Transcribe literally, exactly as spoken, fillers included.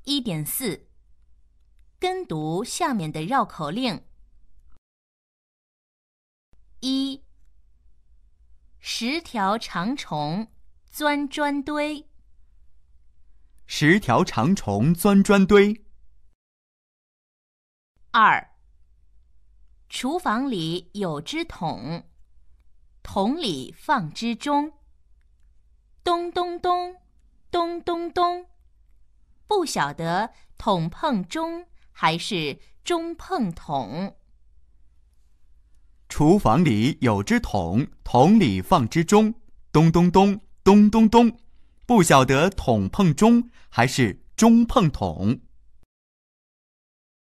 一点四，跟读下面的绕口令。一，十条长虫钻砖堆。 十条长虫钻砖堆。 二，厨房里有只桶，桶里放只钟。咚咚咚，咚咚咚，不晓得桶碰钟还是钟碰桶。 厨房里有只桶，桶里放只钟。咚咚咚，咚咚咚，不晓得桶碰钟还是钟碰桶。